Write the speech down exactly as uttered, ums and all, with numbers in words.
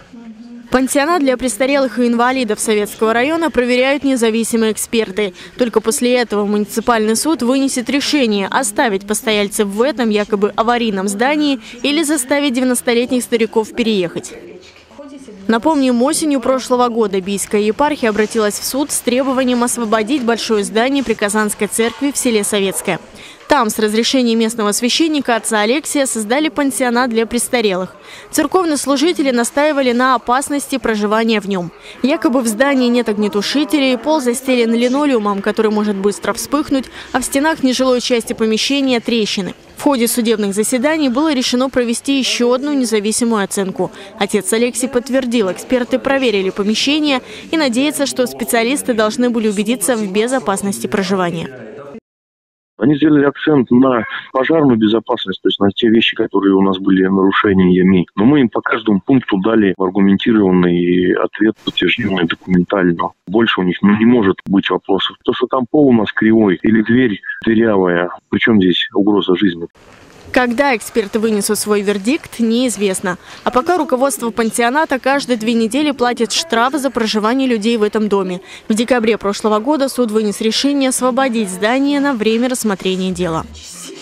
Пансионат для престарелых и инвалидов Советского района проверяют независимые эксперты. Только после этого муниципальный суд вынесет решение оставить постояльцев в этом якобы аварийном здании или заставить девяностолетних стариков переехать. Напомним, осенью прошлого года Бийская епархия обратилась в суд с требованием освободить большое здание при Казанской церкви в селе Советское. Там с разрешения местного священника отца Алексия создали пансионат для престарелых. Церковные служители настаивали на опасности проживания в нем. Якобы в здании нет огнетушителей, пол застелен линолеумом, который может быстро вспыхнуть, а в стенах нежилой части помещения трещины. В ходе судебных заседаний было решено провести еще одну независимую оценку. Отец Алексий подтвердил, эксперты проверили помещение и надеется, что специалисты должны были убедиться в безопасности проживания. Они сделали акцент на пожарную безопасность, то есть на те вещи, которые у нас были нарушениями. Но мы им по каждому пункту дали аргументированный ответ, подтвержденный документально. Больше у них ну, не может быть вопросов. То, что там пол у нас кривой или дверь дырявая, причем здесь угроза жизни. Когда эксперты вынесут свой вердикт, неизвестно. А пока руководство пансионата каждые две недели платит штраф за проживание людей в этом доме. В декабре прошлого года суд вынес решение освободить здание на время рассмотрения дела.